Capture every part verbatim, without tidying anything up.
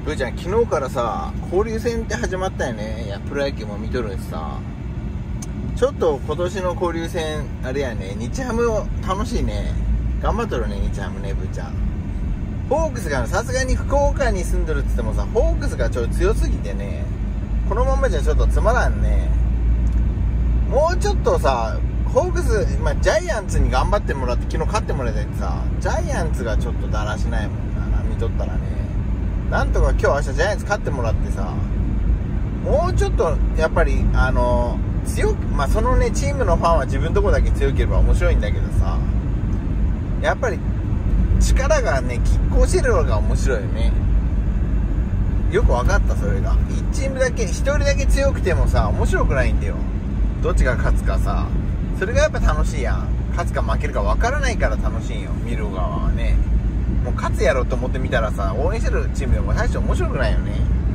ブーちゃん、昨日からさ交流戦って始まったよね。いやプロ野球も見とるしさ、ちょっと今年の交流戦あれやね、日ハム楽しいね。頑張っとるね日ハムね。ブーちゃん、ホークスがさすがに福岡に住んどるって言ってもさ、ホークスがちょっと強すぎてね、このままじゃちょっとつまらんね。もうちょっとさ、ホークス、まあ、ジャイアンツに頑張ってもらって昨日勝ってもらいたいってさ、ジャイアンツがちょっとだらしないもんな、見とったらね。なんとか今日明日ジャイアンツ勝ってもらってさ、もうちょっとやっぱりあの強く、まあそのねチームのファンは自分のとこだけ強ければ面白いんだけどさ、やっぱり力がね拮抗してるのが面白いよね。よく分かった。それがいちチームだけひとりだけ強くてもさ面白くないんだよ。どっちが勝つかさ、それがやっぱ楽しいやん。勝つか負けるか分からないから楽しいんよ、見る側はね。もう勝つやろうと思ってみたらさ、応援してるチームでも大して面白くないよね。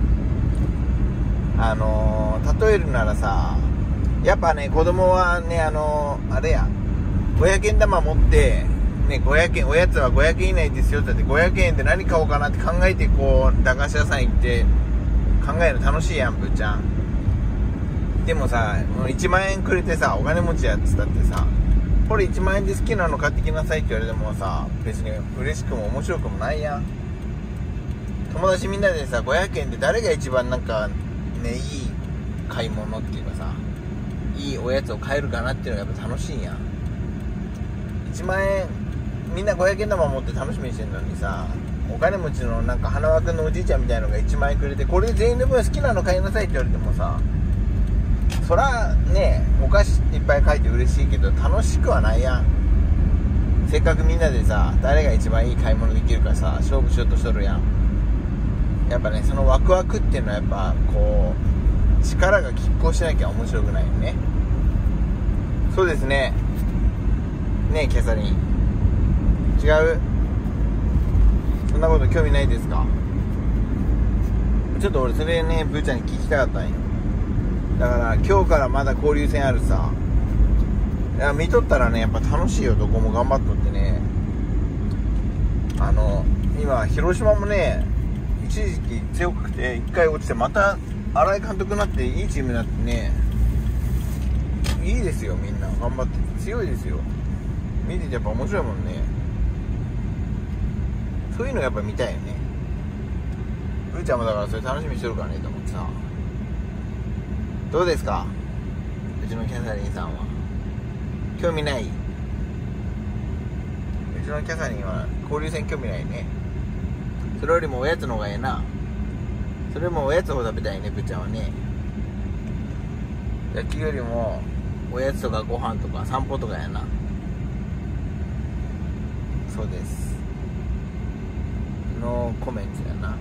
あのー、例えるならさ、やっぱね子供はね、あのー、あれやごひゃくえん玉持ってね、ごひゃくえん、おやつはごひゃくえん以内ですよって言って、ごひゃくえんで何買おうかなって考えて、こう駄菓子屋さん行って考えるの楽しいやん、ぶっちゃん。でもさ、いちまんえんくれてさ、お金持ちやっつったってさ、これいちまんえんで好きなの買ってきなさいって言われてもさ、別に嬉しくも面白くもないやん。友達みんなでさ、ごひゃくえんで誰が一番なんかね、いい買い物っていうかさ、いいおやつを買えるかなっていうのがやっぱ楽しいやん。いちまんえんみんなごひゃくえん玉持って楽しみにしてんのにさ、お金持ちのなんか花輪君のおじいちゃんみたいなのがいちまんえんくれて、これで全員の分好きなの買いなさいって言われてもさ、そらね、お菓子いっぱい買えて嬉しいけど楽しくはないやん。せっかくみんなでさ、誰が一番いい買い物できるかさ勝負しようとしとるやん。やっぱね、そのワクワクっていうのはやっぱこう力が拮抗しなきゃ面白くないよね。そうですね。ねえキャサリン、違う？そんなこと興味ないですか？ちょっと俺それねブーちゃんに聞きたかったんよ。だから今日からまだ交流戦あるさ。いや見とったらね、やっぱ楽しいよ。どこも頑張っとってね。あの今広島もね一時期強くて一回落ちて、また新井監督になっていいチームになってね、いいですよ。みんな頑張って強いですよ。見ててやっぱ面白いもんね。そういうのやっぱ見たいよね。ブーちゃんもだからそれ楽しみにしてるからねと思ってさ。どうですか、うちのキャサリンさんは。興味ない？うちのキャサリンは交流戦興味ないね。それよりもおやつの方がええな。それもおやつを食べたいね、ブーちゃんはね。野球よりもおやつとかご飯とか散歩とかやな。そうです。ノーコメントやな。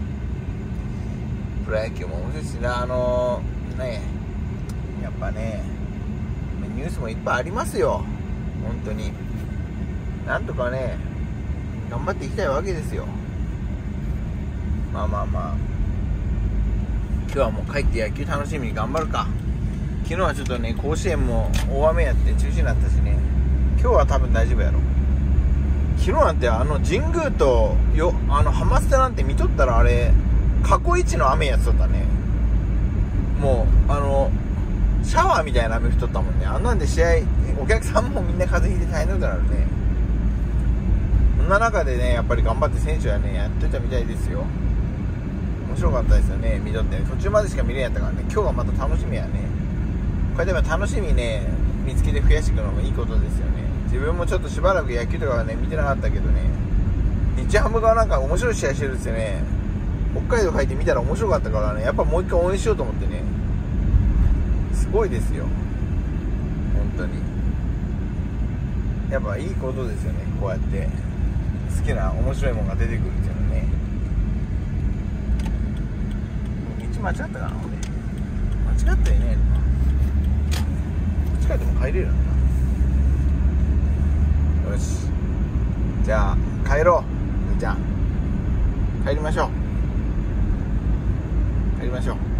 プロ野球も面白いしな。あのー、ねやっぱねニュースもいっぱいありますよ。本当になんとかね頑張っていきたいわけですよ。まあまあまあ今日はもう帰って野球楽しみに頑張るか。昨日はちょっとね甲子園も大雨やって中止になったしね、今日は多分大丈夫やろ。昨日なんてあの神宮とよあのハマスタなんて見とったら、あれ過去一の雨やつとったね。もうあのシャワーみたいな雨降っとったもんね。あんなんで試合お客さんもみんな風邪ひいて大変だからね。そんな中でねやっぱり頑張って選手はねやってたみたいですよ。面白かったですよね、見とって。途中までしか見れんやったからね。今日がまた楽しみやね。これでも楽しみね見つけて増やしていくのもいいことですよね。自分もちょっとしばらく野球とかはね見てなかったけどね、日ハムがなんか面白い試合してるんですよね。北海道帰って見たら面白かったからね、やっぱもう一回応援しようと思ってね。すごいですよ本当に。やっぱいいことですよね、こうやって好きな面白いものが出てくるっていうのね。道間違ったかな俺。間違ったよね。間違っても帰れるよな。よし、じゃあ帰ろう。じゃあ帰りましょう帰りましょう